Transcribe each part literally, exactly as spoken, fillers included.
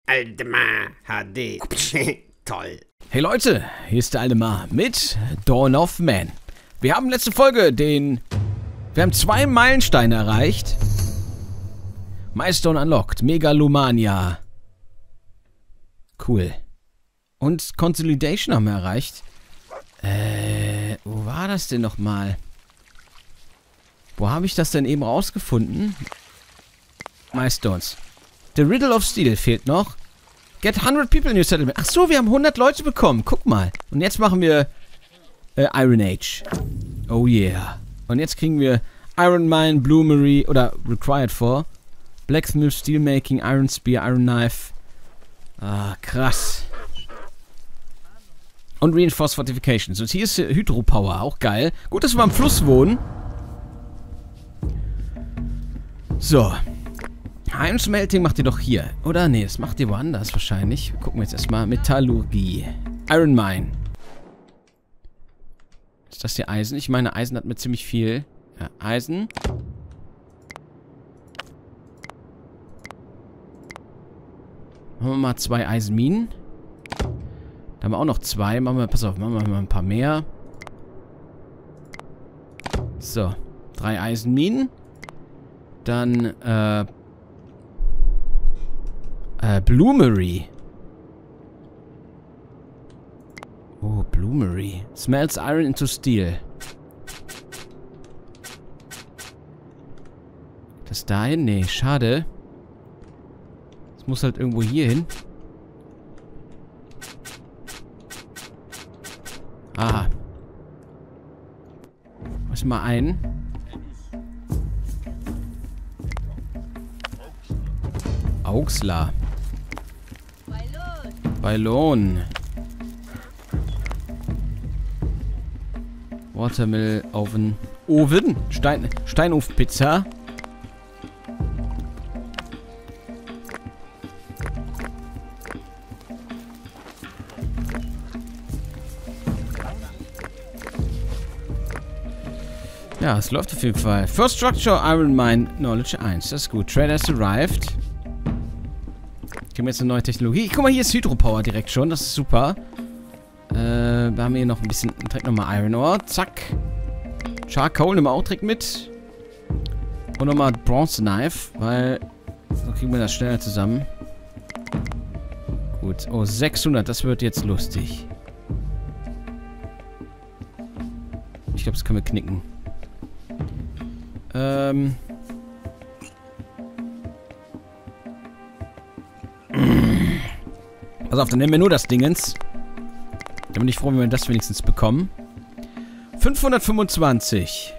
Aldemar H D. Toll. Hey Leute, hier ist der Aldemar mit Dawn of Man. Wir haben letzte Folge den... Wir haben zwei Meilensteine erreicht. Milestone unlocked. Megalomania. Cool. Und Consolidation haben wir erreicht. Äh, wo war das denn nochmal? Wo habe ich das denn eben rausgefunden? Milestones. The Riddle of Steel fehlt noch. Get hundred people in your settlement. Ach so, wir haben hundert Leute bekommen. Guck mal. Und jetzt machen wir äh, Iron Age. Oh yeah. Und jetzt kriegen wir Iron Mine, Bloomery oder Required for. Blacksmith, Steelmaking, Iron Spear, Iron Knife. Ah, krass. Und Reinforced Fortifications. Und hier ist Hydropower. Auch geil. Gut, dass wir am Fluss wohnen. So. Iron Smelting macht ihr doch hier. Oder? Nee, das macht ihr woanders wahrscheinlich. Gucken wir jetzt erstmal. Metallurgie. Iron Mine. Ist das hier Eisen? Ich meine, Eisen hat mir ziemlich viel. Ja, Eisen. Machen wir mal zwei Eisenminen. Da haben wir auch noch zwei. Machen wir, pass auf, machen wir mal ein paar mehr. So. Drei Eisenminen. Dann, äh... Äh, Bloomery. Oh, Bloomery. Smelts Iron into Steel. Das dahin? Nee, schade. Das muss halt irgendwo hier hin. Aha. Mach mal ein. Auxler. Ballon. Watermill Oven. Oven? Stein, Steinofenpizza. Ja, es läuft auf jeden Fall. First Structure Iron Mine Knowledge eins. Das ist gut. Trader has arrived. Kriegen wir jetzt eine neue Technologie. Guck mal, hier ist Hydropower direkt schon. Das ist super. Äh, da haben wir hier noch ein bisschen... Direkt nochmal Iron Ore. Zack. Charcoal nehmen wir auch direkt mit. Und nochmal Bronze Knife, weil... So kriegen wir das schneller zusammen. Gut. Oh, sechshundert. Das wird jetzt lustig. Ich glaube, das können wir knicken. Ähm... Pass auf, dann nehmen wir nur das Dingens. Da bin ich froh, wenn wir das wenigstens bekommen. fünfhundertfünfundzwanzig.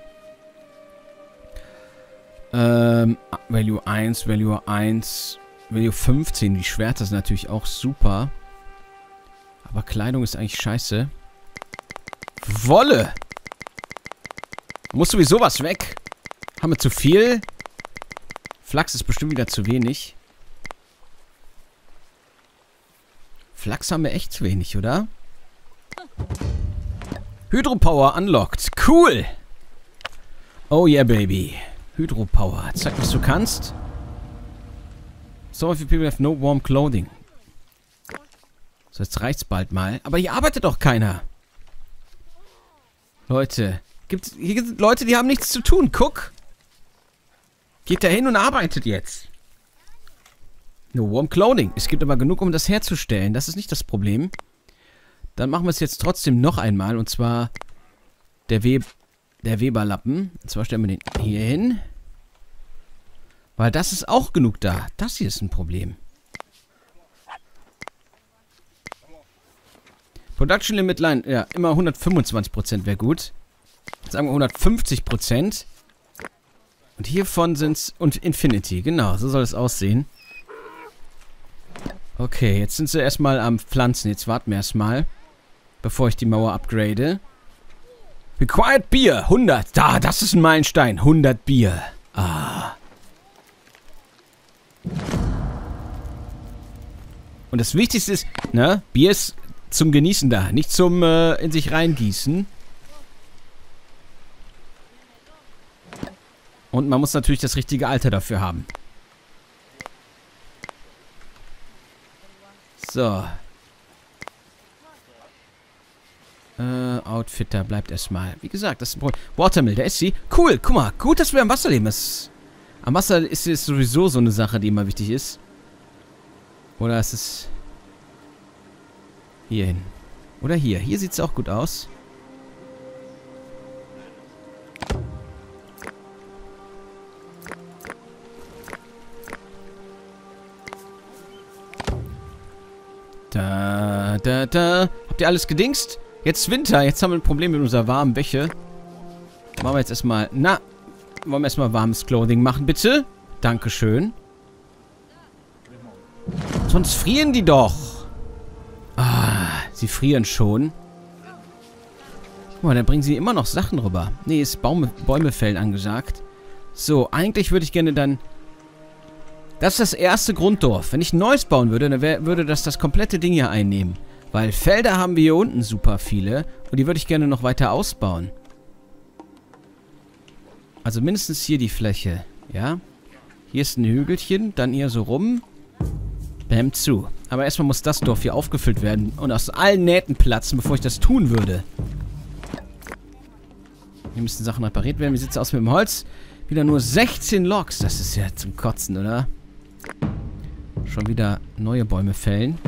Ähm, Value eins, Value eins, Value fünfzehn. Die Schwerter sind natürlich auch super. Aber Kleidung ist eigentlich scheiße. Wolle! Muss sowieso was weg. Haben wir zu viel? Flachs ist bestimmt wieder zu wenig. Flachs haben wir echt zu wenig, oder? Hydropower unlocked. Cool! Oh yeah, baby. Hydropower. Zeig, was du kannst. Some of you people have no warm clothing. So, jetzt reicht's bald mal. Aber hier arbeitet doch keiner. Leute. Gibt's, hier sind Leute, die haben nichts zu tun. Guck. Geht da hin und arbeitet jetzt. No warm clothing. Es gibt aber genug, um das herzustellen. Das ist nicht das Problem. Dann machen wir es jetzt trotzdem noch einmal. Und zwar der, We der Weberlappen. Und zwar stellen wir den hier hin. Weil das ist auch genug da. Das hier ist ein Problem. Production Limit Line. Ja, immer hundertfünfundzwanzig Prozent wäre gut. Jetzt sagen wir hundertfünfzig Prozent. Und hiervon sind es... Und Infinity. Genau, so soll es aussehen. Okay, jetzt sind sie erstmal am Pflanzen. Jetzt warten wir erstmal, bevor ich die Mauer upgrade. Required Bier, hundert. Da, das ist ein Meilenstein. hundert Bier. Ah. Und das Wichtigste ist, ne, Bier ist zum Genießen da, nicht zum äh, in sich reingießen. Und man muss natürlich das richtige Alter dafür haben. So. Äh, Outfitter bleibt erstmal. Wie gesagt, das ist ein Problem. Watermill, da ist sie. Cool, guck mal. Gut, dass wir am Wasser leben. Das, am Wasser ist es sowieso so eine Sache, die immer wichtig ist. Oder ist es hier hin? Oder hier. Hier sieht es auch gut aus. Da, da, da. Habt ihr alles gedingst? Jetzt Winter. Jetzt haben wir ein Problem mit unserer warmen Wäsche. Machen wir jetzt erstmal... Na, wollen wir erstmal warmes Clothing machen, bitte? Dankeschön. Sonst frieren die doch. Ah, sie frieren schon. Guck mal, dann bringen sie immer noch Sachen rüber. Nee, ist Baume, Bäume fällen angesagt. So, eigentlich würde ich gerne dann... Das ist das erste Grunddorf. Wenn ich ein neues bauen würde, dann wär, würde das das komplette Ding hier einnehmen. Weil Felder haben wir hier unten super viele. Und die würde ich gerne noch weiter ausbauen. Also mindestens hier die Fläche. Ja. Hier ist ein Hügelchen. Dann hier so rum. Bäm zu. Aber erstmal muss das Dorf hier aufgefüllt werden. Und aus allen Nähten platzen, bevor ich das tun würde. Hier müssen Sachen repariert werden. Wie sieht es aus mit dem Holz? Wieder nur sechzehn Logs. Das ist ja zum Kotzen, oder? Schon wieder neue Bäume fällen.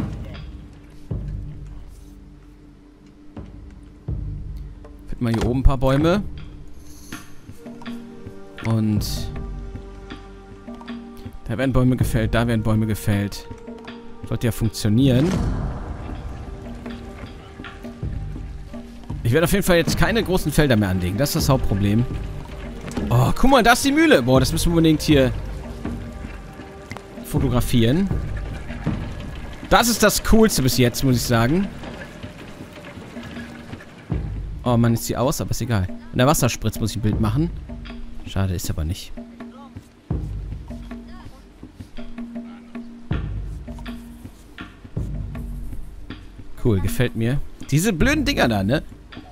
Finden wir hier oben ein paar Bäume. Und da werden Bäume gefällt, da werden Bäume gefällt. Sollte ja funktionieren. Ich werde auf jeden Fall jetzt keine großen Felder mehr anlegen. Das ist das Hauptproblem. Oh, guck mal, da ist die Mühle. Boah, das müssen wir unbedingt hier fotografieren. Das ist das Coolste bis jetzt, muss ich sagen. Oh Mann, ist sie aus, aber ist egal. In der Wasserspritz muss ich ein Bild machen. Schade, ist aber nicht. Cool, gefällt mir. Diese blöden Dinger da, ne?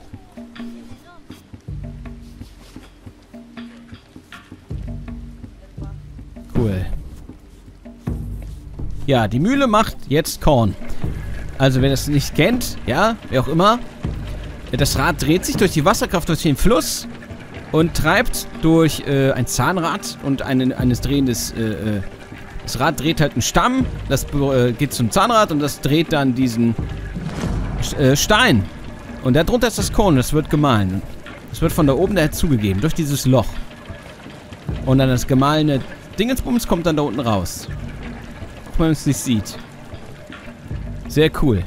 Cool. Ja, die Mühle macht jetzt Korn. Also, wer das nicht kennt, ja, wer auch immer. Das Rad dreht sich durch die Wasserkraft durch den Fluss und treibt durch äh, ein Zahnrad und eine, eines drehendes... Äh, das Rad dreht halt einen Stamm, das äh, geht zum Zahnrad und das dreht dann diesen äh, Stein. Und darunter ist das Korn, das wird gemahlen. Das wird von da oben daher zugegeben, durch dieses Loch. Und dann das gemahlene Dingensbums kommt dann da unten raus. Auch wenn man es nicht sieht. Sehr cool.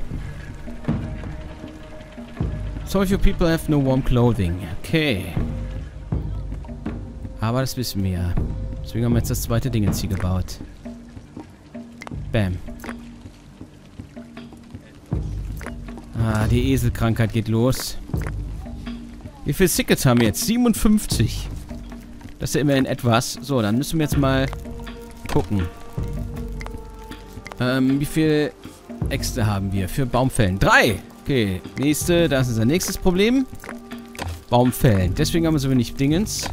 Some of you people have no warm clothing. Okay. Aber das wissen wir ja. Deswegen haben wir jetzt das zweite Ding jetzt hier gebaut. Bam. Ah, die Eselkrankheit geht los. Wie viele Sickets haben wir jetzt? siebenundfünfzig. Das ist ja immerhin etwas. So, dann müssen wir jetzt mal gucken. Ähm, wie viele Äxte haben wir für Baumfällen? Drei! Okay, nächste. Das ist unser nächstes Problem. Baumfällen. Deswegen haben wir so wenig Dingens.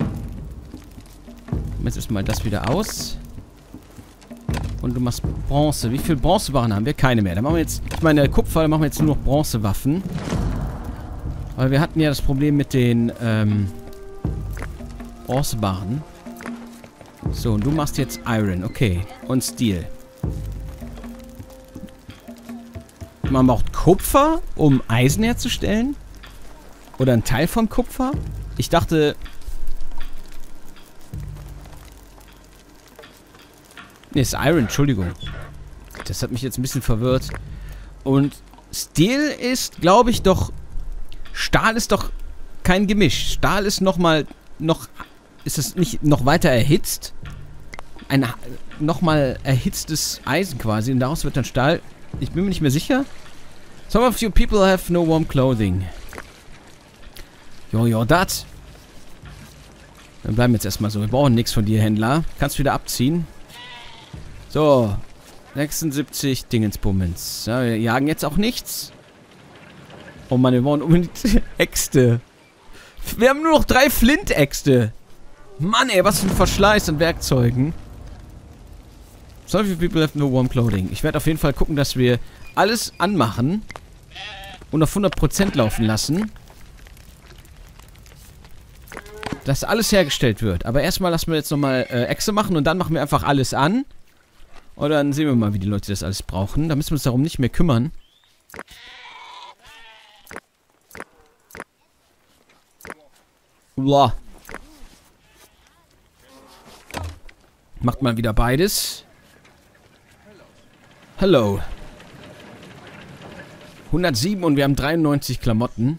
Jetzt ist mal das wieder aus. Und du machst Bronze. Wie viele Bronzebarren haben wir? Keine mehr. Dann machen wir jetzt... Ich meine, Kupfer, dann machen wir jetzt nur noch Bronzewaffen. Aber wir hatten ja das Problem mit den, ähm... Bronzebarren. So, und du machst jetzt Iron. Okay. Und Steel. Man braucht Kupfer, um Eisen herzustellen? Oder ein Teil vom Kupfer? Ich dachte... Ne, ist Iron, Entschuldigung. Das hat mich jetzt ein bisschen verwirrt. Und Steel ist, glaube ich, doch... Stahl ist doch kein Gemisch. Stahl ist nochmal... Noch... Ist es nicht noch weiter erhitzt? Ein nochmal erhitztes Eisen quasi. Und daraus wird dann Stahl... Ich bin mir nicht mehr sicher. Some of you people have no warm clothing. Jo, jo, dat. Dann bleiben wir jetzt erstmal so. Wir brauchen nichts von dir, Händler. Kannst wieder abziehen. So. sechsundsiebzig Dingensbummens. Ja, wir jagen jetzt auch nichts. Oh Mann, wir brauchen unbedingt Äxte. Wir haben nur noch drei Flintäxte. Mann, ey, was für ein Verschleiß an Werkzeugen. So few people have no warm clothing. Ich werde auf jeden Fall gucken, dass wir alles anmachen und auf hundert Prozent laufen lassen. Dass alles hergestellt wird. Aber erstmal lassen wir jetzt nochmal äh, Echse machen und dann machen wir einfach alles an. Und dann sehen wir mal, wie die Leute das alles brauchen. Da müssen wir uns darum nicht mehr kümmern. Uah. Macht mal wieder beides. Hello. hundertsieben und wir haben dreiundneunzig Klamotten.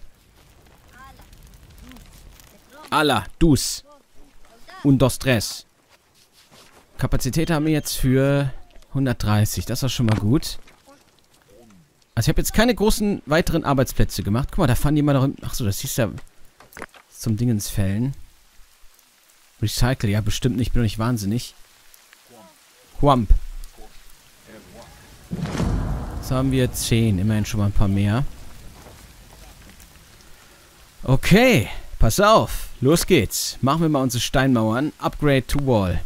Alla, dus. Und dos tres. Kapazität haben wir jetzt für hundertdreißig. Das war schon mal gut. Also ich habe jetzt keine großen weiteren Arbeitsplätze gemacht. Guck mal, da fahren die mal darin. Achso, das hieß ja zum Dingensfällen. Recycle, ja bestimmt nicht. Ich bin doch nicht wahnsinnig. Wump. Jetzt haben wir zehn. Immerhin schon mal ein paar mehr. Okay. Pass auf. Los geht's. Machen wir mal unsere Steinmauern. Upgrade to Wall.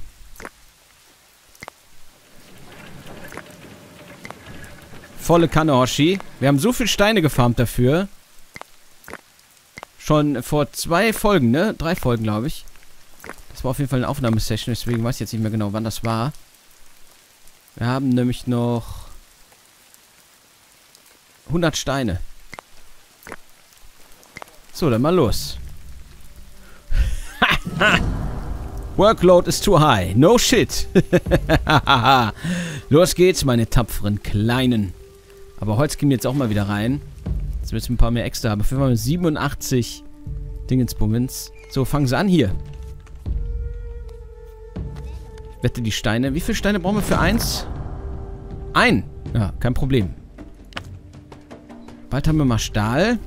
Volle Kanne, Hoshi. Wir haben so viel Steine gefarmt dafür. Schon vor zwei Folgen, ne? Drei Folgen, glaube ich. Das war auf jeden Fall eine Aufnahmesession, deswegen weiß ich jetzt nicht mehr genau, wann das war. Wir haben nämlich noch hundert Steine. So, dann mal los. Workload is too high. No shit. Los geht's, meine tapferen Kleinen. Aber Holz gehen jetzt auch mal wieder rein. Jetzt müssen wir ein paar mehr extra haben. Für siebenundachtzig Dingensbummens. So, fangen sie an hier. Ich wette die Steine. Wie viele Steine brauchen wir für eins? Ein. Ja, kein Problem. Bald haben wir mal Stahl.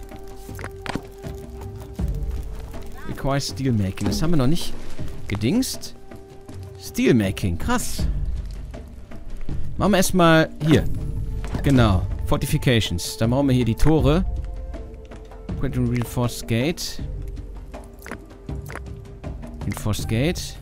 Require Steelmaking. Das haben wir noch nicht gedingst. Steelmaking. Krass. Machen wir erstmal hier. Genau. Fortifications. Dann brauchen wir hier die Tore. Reinforced Gate. Reinforced Gate.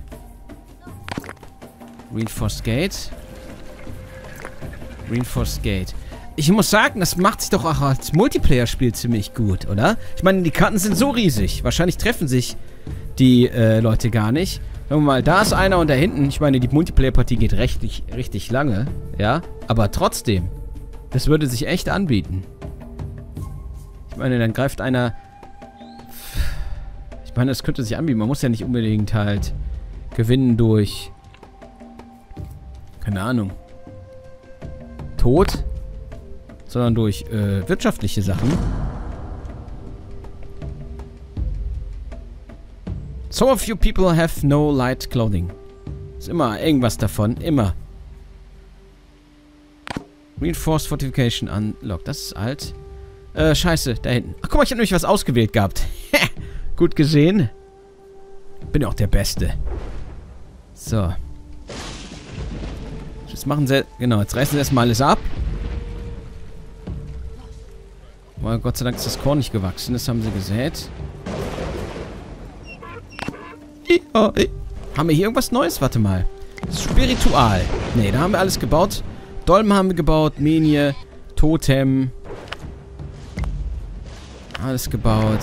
Reinforced Gate. Reinforced Gate. Ich muss sagen, das macht sich doch auch als Multiplayer-Spiel ziemlich gut, oder? Ich meine, die Karten sind so riesig. Wahrscheinlich treffen sich die äh, Leute gar nicht. Sagen wir mal, da ist einer und da hinten. Ich meine, die Multiplayer-Partie geht richtig, richtig lange. Ja, aber trotzdem. Das würde sich echt anbieten. Ich meine, dann greift einer... Ich meine, das könnte sich anbieten. Man muss ja nicht unbedingt halt gewinnen durch... Keine Ahnung. Tod. Sondern durch äh, wirtschaftliche Sachen. Some of you people have no light clothing. Ist immer irgendwas davon. Immer. Reinforced Fortification unlocked. Das ist alt. Äh, scheiße. Da hinten. Ach, guck mal, ich habe nämlich was ausgewählt gehabt. Gut gesehen. Bin ja auch der Beste. So. Jetzt machen sie... Genau, jetzt reißen sie erstmal alles ab. Oh, Gott sei Dank ist das Korn nicht gewachsen. Das haben sie gesät. Haben wir hier irgendwas Neues? Warte mal. Spiritual. Ne, da haben wir alles gebaut. Dolmen haben wir gebaut. Menie. Totem. Alles gebaut.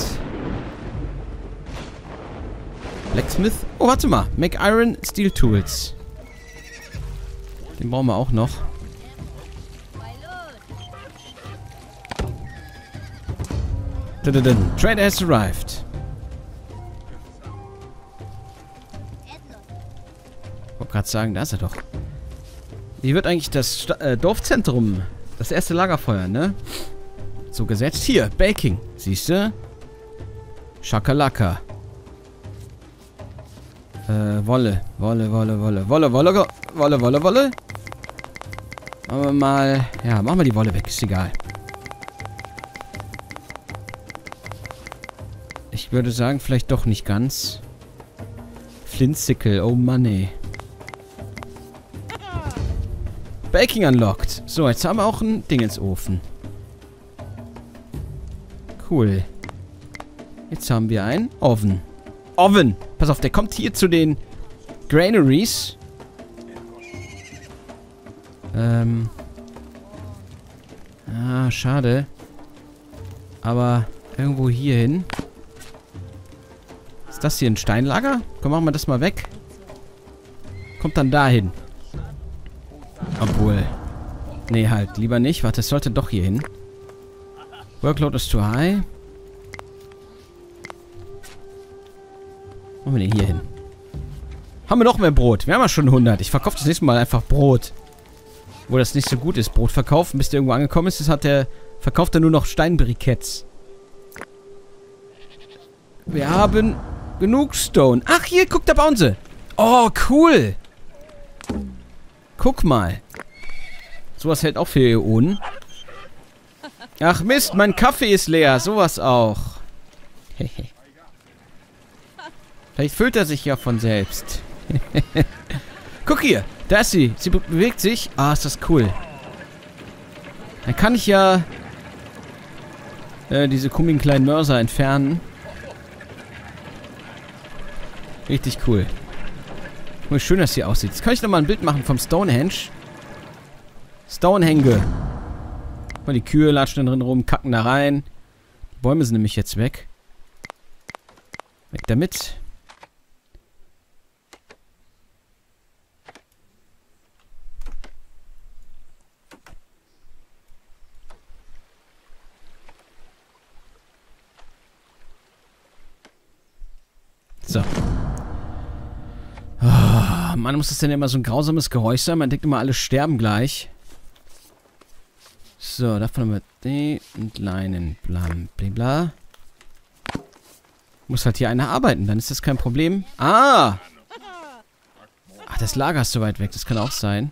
Blacksmith. Oh, warte mal. Make Iron Steel Tools. Den brauchen wir auch noch. Trader has arrived. Ich wollte gerade sagen, da ist er doch. Wie wird eigentlich das Sta äh, Dorfzentrum, das erste Lagerfeuer, ne? So gesetzt. Hier, Baking. Siehst du? Schakalaka. Äh, Wolle. Wolle, Wolle, Wolle. Wolle, Wolle, Wolle, Wolle, Wolle. Machen wir mal... Ja, machen wir die Wolle weg. Ist egal. Ich würde sagen, vielleicht doch nicht ganz. Flintsickle. Oh Mann, ey. Baking unlocked. So, jetzt haben wir auch ein Ding ins Ofen. Cool. Jetzt haben wir einen Oven. Oven. Pass auf, der kommt hier zu den Granaries. Ähm. Ah, schade. Aber irgendwo hier hin. Ist das hier ein Steinlager? Komm, machen wir das mal weg. Kommt dann dahin. Obwohl. Nee, halt. Lieber nicht. Warte, es sollte doch hier hin. Workload is too high. Machen wir den hier hin. Haben wir noch mehr Brot? Wir haben ja schon hundert. Ich verkaufe das nächste Mal einfach Brot. Wo das nicht so gut ist. Brot verkaufen, bis der irgendwo angekommen ist. Das hat der, verkauft er nur noch Steinbriketts. Wir haben genug Stone. Ach, hier, guck, da bauen sie. Oh, cool. Guck mal. Sowas hält auch für Äonen. Ach Mist, mein Kaffee ist leer. Sowas auch. Hehe. Vielleicht füllt er sich ja von selbst. Guck hier. Da ist sie. Sie be bewegt sich. Ah, ist das cool. Dann kann ich ja äh, diese komischen kleinen Mörser entfernen. Richtig cool. Guck mal, wie schön das hier aussieht. Jetzt kann ich nochmal ein Bild machen vom Stonehenge. Stonehenge. Guck mal, die Kühe latschen da drin rum, kacken da rein. Die Bäume sind nämlich jetzt weg. Weg damit. So. Oh, Mann, muss das denn immer so ein grausames Geräusch sein? Man denkt immer, alle sterben gleich. So, davon haben wir die und Leinen. Blam, blibla. Muss halt hier einer arbeiten, dann ist das kein Problem. Ah! Ach, das Lager ist so weit weg, das kann auch sein.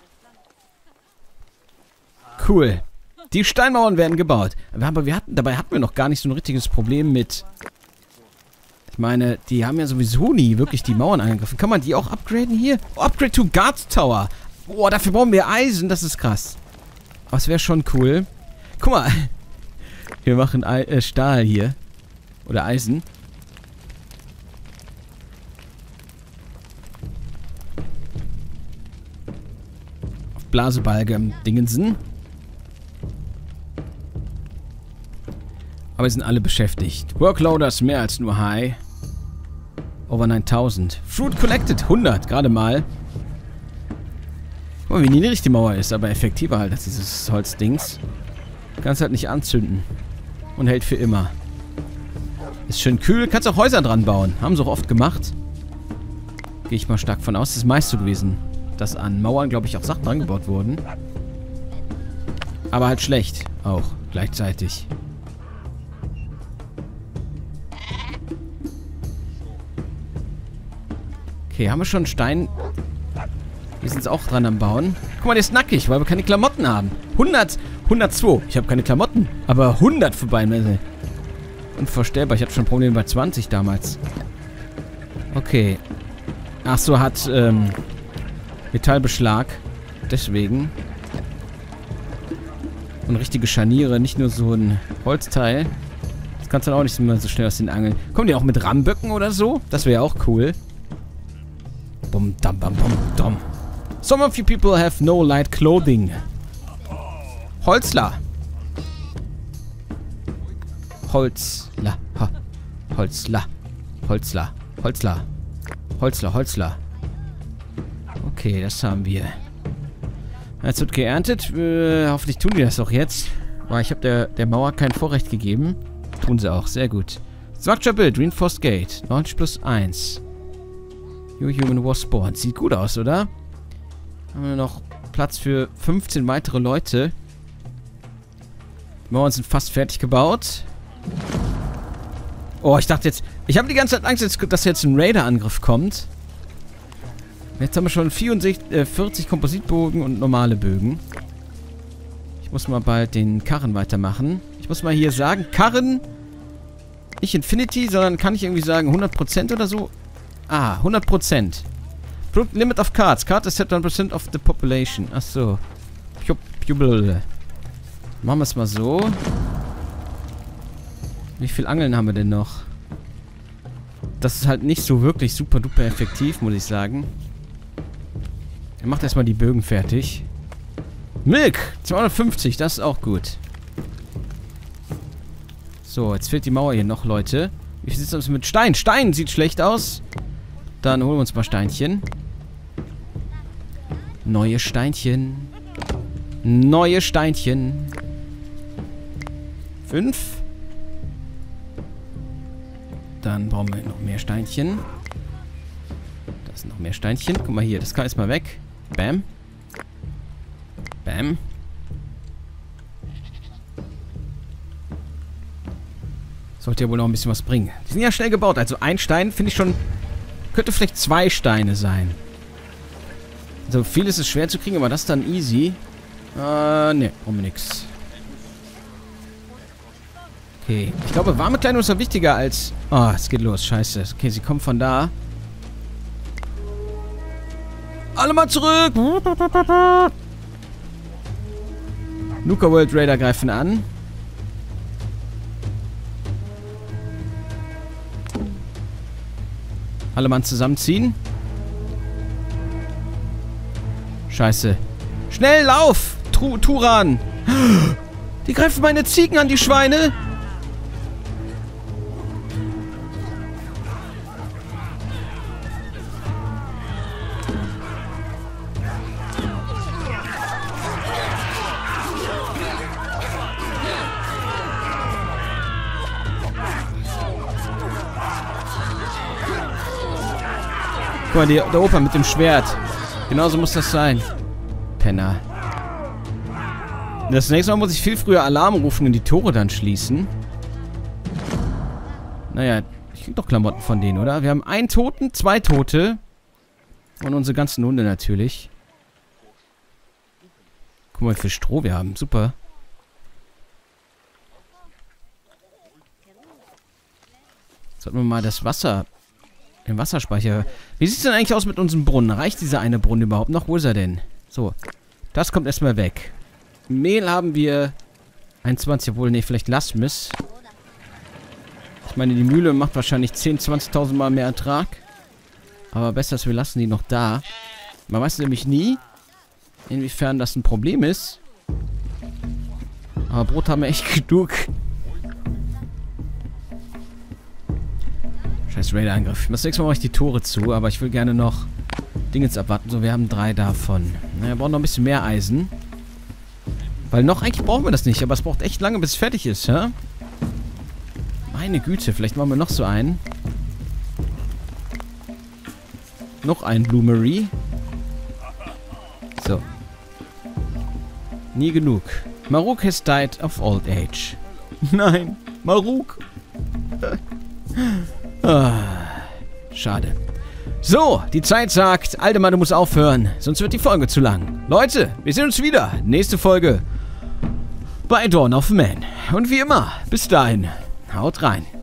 Cool. Die Steinmauern werden gebaut. Aber wir hatten, dabei hatten wir noch gar nicht so ein richtiges Problem mit... Ich meine, die haben ja sowieso nie wirklich die Mauern angegriffen. Kann man die auch upgraden hier? Oh, upgrade to Guard Tower. Boah, dafür brauchen wir Eisen. Das ist krass. Aber es wäre schon cool. Guck mal. Wir machen Ei äh, Stahl hier. Oder Eisen. Auf Blasebalge am Dingensen. Aber wir sind alle beschäftigt. Workloader ist mehr als nur High. Over neuntausend. Fruit collected. hundert. Gerade mal. Guck mal, wie niedrig die Mauer ist. Aber effektiver halt als dieses Holzdings. Kannst halt nicht anzünden. Und hält für immer. Ist schön kühl. Kannst auch Häuser dran bauen. Haben sie auch oft gemacht. Gehe ich mal stark von aus. Das ist meist so gewesen. Dass an Mauern, glaube ich, auch Sachen dran gebaut wurden. Aber halt schlecht. Auch. Gleichzeitig. Okay, haben wir schon Stein? Wir sind jetzt auch dran am Bauen. Guck mal, der ist nackig, weil wir keine Klamotten haben. hundert, hundertzwei. Ich habe keine Klamotten. Aber hundert vorbei. Unvorstellbar. Ich hatte schon Probleme bei zwanzig damals. Okay. Ach so, hat ähm, Metallbeschlag. Deswegen. Und richtige Scharniere. Nicht nur so ein Holzteil. Das kannst du dann auch nicht immer so schnell aus den Angeln. Kommen die auch mit Rahmenböcken oder so? Das wäre auch cool. Bum, dam, bam, bum, dam. Some of you people have no light clothing. Holzler. Holzler. Ha. Holzler. Holzler. Holzler. Holzler, Holzler. Okay, das haben wir. Jetzt wird geerntet. Äh, hoffentlich tun die das auch jetzt. Weil ich habe der, der Mauer kein Vorrecht gegeben. Tun sie auch, sehr gut. Structure Build, Reinforced Gate. neunzig plus eins. New Human was born. Sieht gut aus, oder? Haben wir noch Platz für fünfzehn weitere Leute. Die Mauern sind fast fertig gebaut. Oh, ich dachte jetzt... Ich habe die ganze Zeit Angst, dass jetzt ein Raider-Angriff kommt. Jetzt haben wir schon vierundsechzig, äh, vierzig Kompositbogen und normale Bögen. Ich muss mal bald den Karren weitermachen. Ich muss mal hier sagen, Karren... Nicht Infinity, sondern kann ich irgendwie sagen hundert Prozent oder so... Ah, hundert Prozent. Limit of cards. Card is set one percent of the population. Achso. Machen wir es mal so. Wie viel Angeln haben wir denn noch? Das ist halt nicht so wirklich super duper effektiv, muss ich sagen. Er macht erstmal die Bögen fertig. Milk. zweihundertfünfzig, das ist auch gut. So, jetzt fehlt die Mauer hier noch, Leute. Wie sieht es aus mit Stein? Stein sieht schlecht aus. Dann holen wir uns mal Steinchen. Neue Steinchen. Neue Steinchen. Fünf. Dann brauchen wir noch mehr Steinchen. Da sind noch mehr Steinchen. Guck mal hier, das kann jetzt mal weg. Bam. Bam. Sollte ja wohl noch ein bisschen was bringen. Die sind ja schnell gebaut. Also ein Stein finde ich schon... Könnte vielleicht zwei Steine sein. Also vieles ist schwer zu kriegen, aber das dann easy. Äh, ne, brauchen wir nix. Okay. Ich glaube, warme Kleidung ist noch wichtiger als... Oh, es geht los. Scheiße. Okay, sie kommen von da. Alle mal zurück! Nuka World Raider greifen an. Alle Mann zusammenziehen. Scheiße. Schnell, lauf! Tru Turan! Die greifen meine Ziegen an, die Schweine! Guck mal, die, der Opa mit dem Schwert. Genauso muss das sein. Penner. Das nächste Mal muss ich viel früher Alarm rufen und die Tore dann schließen. Naja, ich krieg doch Klamotten von denen, oder? Wir haben einen Toten, zwei Tote. Und unsere ganzen Hunde natürlich. Guck mal, wie viel Stroh wir haben. Super. Sollten wir mal das Wasser... Den Wasserspeicher. Wie sieht es denn eigentlich aus mit unserem Brunnen? Reicht dieser eine Brunnen überhaupt noch? Wo ist er denn? So. Das kommt erstmal weg. Mehl haben wir... einundzwanzig, obwohl, nee, vielleicht Lasmis. Ich meine, die Mühle macht wahrscheinlich zehntausend, zwanzigtausend Mal mehr Ertrag. Aber besser ist, wir lassen die noch da. Man weiß nämlich nie, inwiefern das ein Problem ist. Aber Brot haben wir echt genug. Scheiß Raider-Angriff. Das nächste Mal mache ich die Tore zu, aber ich will gerne noch Dingens abwarten. So, wir haben drei davon. Na, wir brauchen noch ein bisschen mehr Eisen. Weil noch eigentlich brauchen wir das nicht, aber es braucht echt lange, bis es fertig ist, hä? Meine Güte, vielleicht machen wir noch so einen. Noch ein Bloomery. So. Nie genug. Maruk has died of old age. Nein, Maruk. Ah, schade. So, die Zeit sagt, alte Mann, du musst aufhören, sonst wird die Folge zu lang. Leute, wir sehen uns wieder. Nächste Folge bei Dawn of Man. Und wie immer, bis dahin, haut rein.